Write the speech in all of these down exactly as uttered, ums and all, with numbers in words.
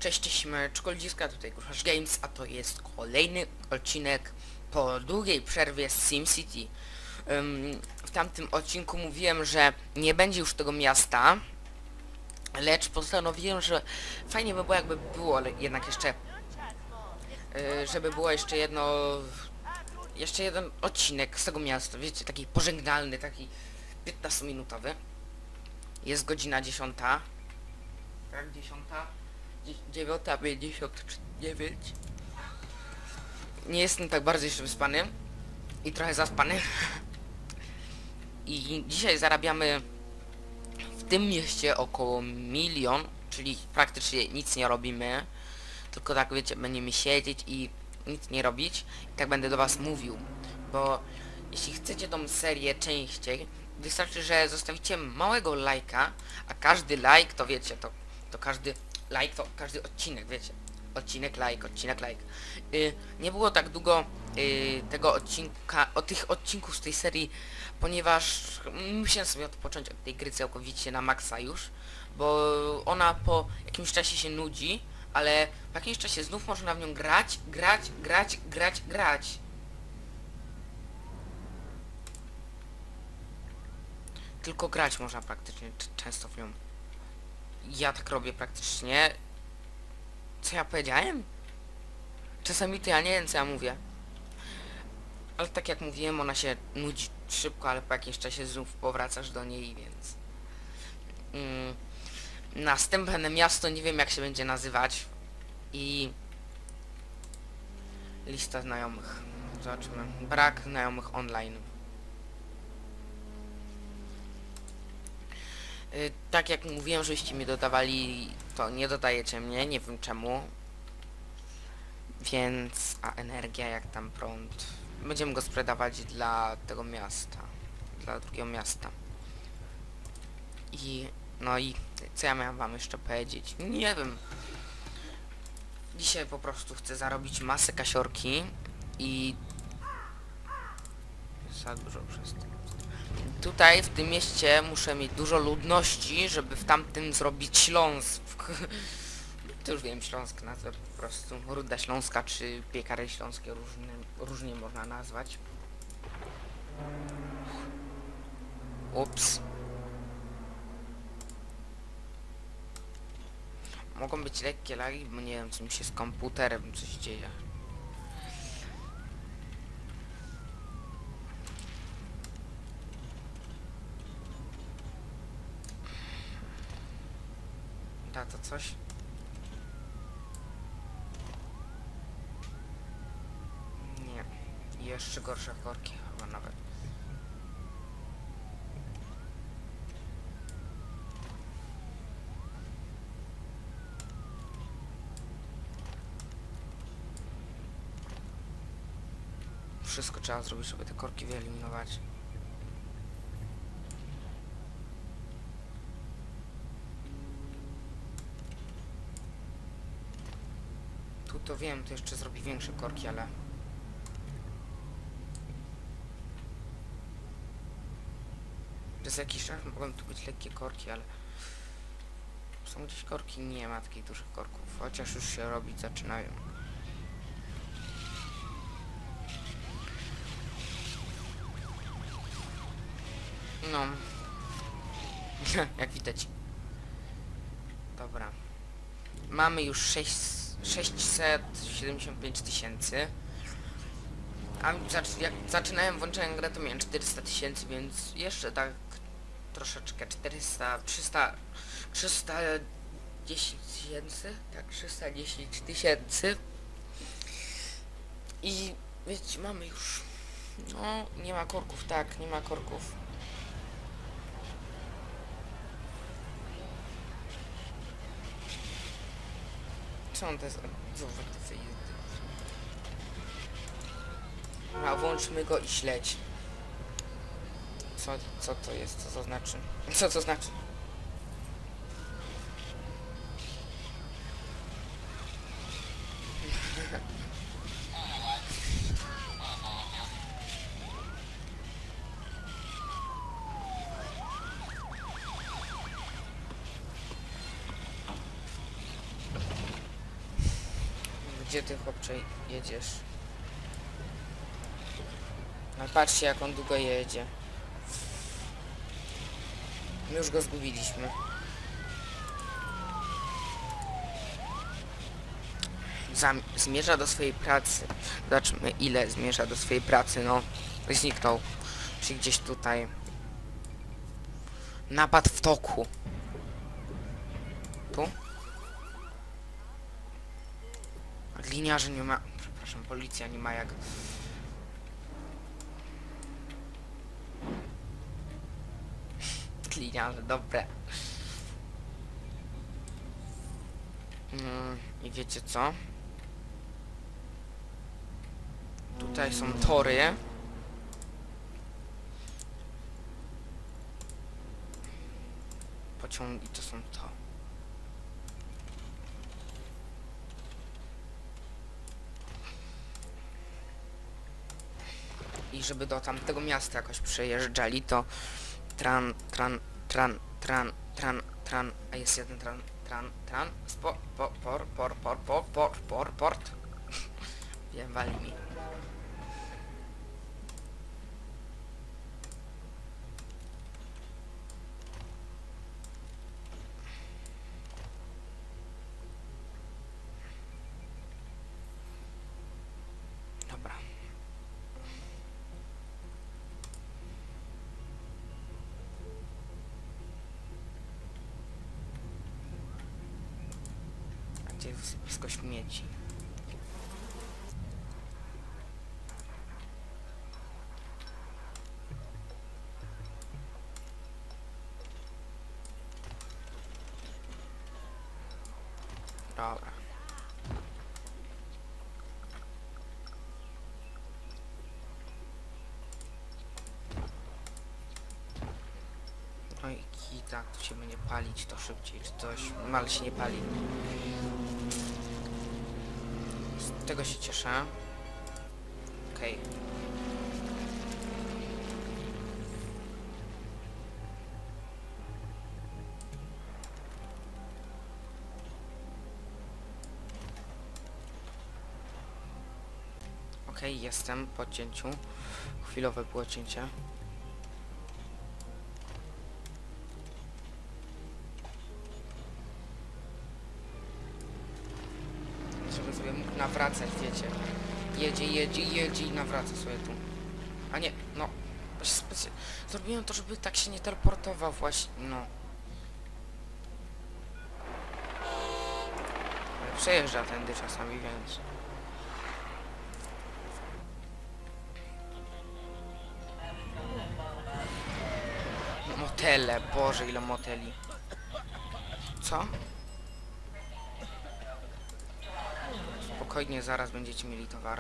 Cześć, Meczko Ludziska, tutaj Gruchasz Games, a to jest kolejny odcinek po długiej przerwie z SimCity. Um, w tamtym odcinku mówiłem, że nie będzie już tego miasta, lecz postanowiłem, że fajnie by było, jakby było, ale jednak jeszcze, yy, żeby było jeszcze jedno, jeszcze jeden odcinek z tego miasta, wiecie, taki pożegnalny, taki piętnastominutowy. Jest godzina dziesiąta. Tak, dziesiąta. dziewiąta pięćdziesiąt dziewięć. Nie jestem tak bardzo jeszcze wyspany i trochę zaspany. I dzisiaj zarabiamy w tym mieście około milion, czyli praktycznie nic nie robimy, tylko tak wiecie, będziemy siedzieć i nic nie robić i tak będę do was mówił, bo jeśli chcecie tą serię częściej, wystarczy, że zostawicie małego lajka, a każdy like to wiecie, to, to każdy like to każdy odcinek, wiecie. Odcinek, like, odcinek, like. Yy, nie było tak długo yy, tego odcinka, o tych odcinków z tej serii, ponieważ musiałem sobie odpocząć od tej gry całkowicie na maksa już, bo ona po jakimś czasie się nudzi, ale po jakimś czasie znów można w nią grać, grać, grać, grać, grać. Tylko grać można praktycznie często w nią. Ja tak robię praktycznie. Co ja powiedziałem? Czasami to ja nie wiem, co ja mówię. Ale tak jak mówiłem, ona się nudzi szybko, ale po jakimś czasie znów powracasz do niej, więc... Mm, następne miasto nie wiem, jak się będzie nazywać. I... lista znajomych. Zobaczymy. Brak znajomych online. Yy, tak jak mówiłem, żebyście mi dodawali, to nie dodajecie mnie, nie wiem czemu. Więc, a energia, jak tam prąd. Będziemy go sprzedawać dla tego miasta. Dla drugiego miasta. I, no i, co ja miałem wam jeszcze powiedzieć? Nie wiem. Dzisiaj po prostu chcę zarobić masę kasiorki i... za dużo przez to. Tutaj, w tym mieście, muszę mieć dużo ludności, żeby w tamtym zrobić Śląsk. To już wiem, Śląsk nazwę po prostu. Ruda Śląska czy piekary śląskie, różne, różnie można nazwać. Ups. Mogą być lekkie lagi, bo nie wiem, co mi się z komputerem coś dzieje. Da to coś? Nie. Jeszcze gorsze korki chyba nawet. Wszystko trzeba zrobić, żeby te korki wyeliminować. Tu to wiem, to jeszcze zrobi większe korki, ale... przez jakiś czas mogą tu być lekkie korki, ale... są gdzieś korki? Nie ma takich dużych korków, chociaż już się robić zaczynają. No. Jak widać. Dobra. Mamy już sześćset siedemdziesiąt pięć tysięcy. A jak zaczynałem włączając grę, to miałem czterysta tysięcy, więc jeszcze tak troszeczkę czterysta, trzysta, trzysta dziesięć tysięcy, tak, trzysta dziesięć tysięcy. I wiecie, mamy już, no, nie ma korków, tak, nie ma korków. Co on to jest? A włączmy go i śledź. Co, co to jest? Co to znaczy? Co to znaczy? Gdzie ty, chłopcze, jedziesz? No patrzcie, jak on długo jedzie. My już go zgubiliśmy. Zam zmierza do swojej pracy. Zobaczmy, ile zmierza do swojej pracy. No, zniknął. Czyli gdzieś tutaj. Napad w toku. Tu? Gliniarze nie ma... Przepraszam, policja nie ma jak... Gliniarze, dobre. Mm, I wiecie co? Tutaj są tory. Pociągi to są to. I żeby do tamtego miasta jakoś przejeżdżali, to tran, tran, tran, tran, tran, tran, a jest jeden tran, tran, tran, spo, po, por, por, por, por, por, por, port. Wiem, wali mi. Dobra. A gdzie jest wysypisko śmieci? Dobra. No i kita, tu się będzie palić to szybciej, czy coś. No, ale się nie pali. Z tego się cieszę. Okej. Okay. Okej, okay, jestem po cięciu. Chwilowe było cięcie. Żeby sobie mógł nawracać, wiecie. Jedzie, jedzie, jedzie i nawraca sobie tu. A nie, no. Zrobiłem to, żeby tak się nie teleportował właśnie, no. Ale przejeżdża tędy czasami, więc... Motele, Boże, ile moteli. Co? Spokojnie, zaraz będziecie mieli towar.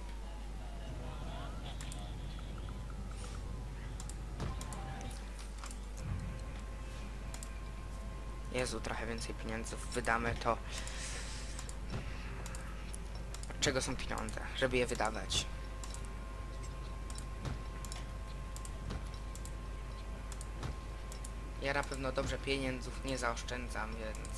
Jezu, trochę więcej pieniędzy wydamy, to... Od czego są pieniądze? Żeby je wydawać. Ja na pewno dobrze pieniędzów nie zaoszczędzam, więc...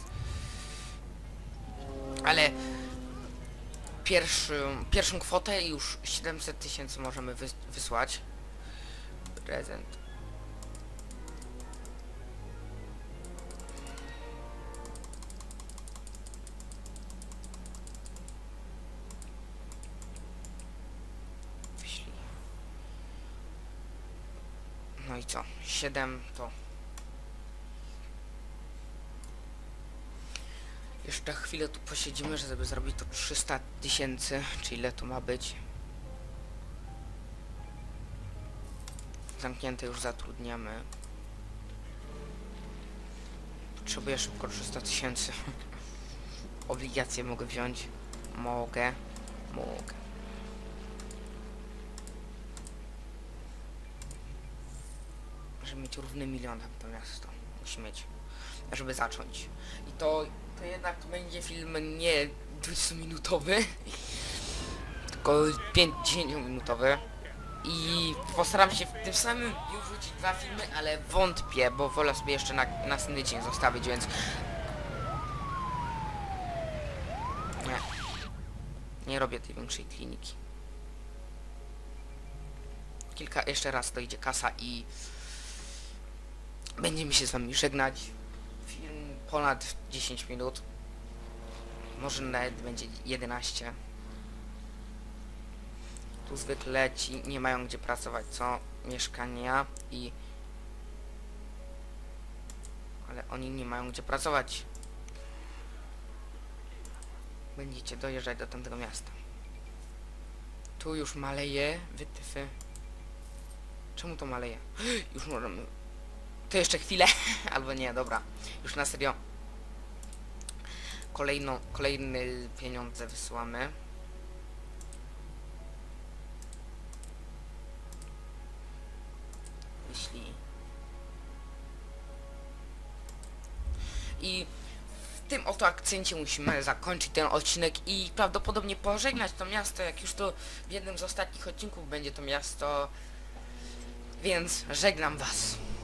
Ale... Pierwszy, pierwszą kwotę już siedemset tysięcy możemy wys wysłać. Prezent. Wyślij. No i co? siedem to... Jeszcze chwilę tu posiedzimy, żeby zrobić to trzysta tysięcy, czy ile tu ma być. Zamknięte już zatrudniamy. Potrzebuję szybko trzysta tysięcy. Obligacje mogę wziąć. Mogę. Mogę. Żeby mieć równy milion natomiast to musi mieć. Żeby zacząć. I to, to jednak będzie film nie dwudziestominutowy, tylko pięćdziesięciominutowy. I postaram się w tym samym dniu wrzucić dwa filmy, ale wątpię, bo wolę sobie jeszcze na następny dzień zostawić, więc... Nie. nie robię tej większej kliniki. Kilka, jeszcze raz dojdzie kasa i będziemy się z wami żegnać. Film ponad dziesięć minut. Może nawet będzie jedenaście. Tu zwykle ci nie mają gdzie pracować, co? Mieszkania i... Ale oni nie mają gdzie pracować. Będziecie dojeżdżać do tamtego miasta. Tu już maleje, wytyfy. Czemu to maleje? Już możemy... To jeszcze chwilę, albo nie, dobra. Już na serio. Kolejną, kolejne pieniądze wysyłamy. Jeśli... I w tym oto akcencie musimy zakończyć ten odcinek i prawdopodobnie pożegnać to miasto, jak już to w jednym z ostatnich odcinków będzie to miasto. Więc żegnam was.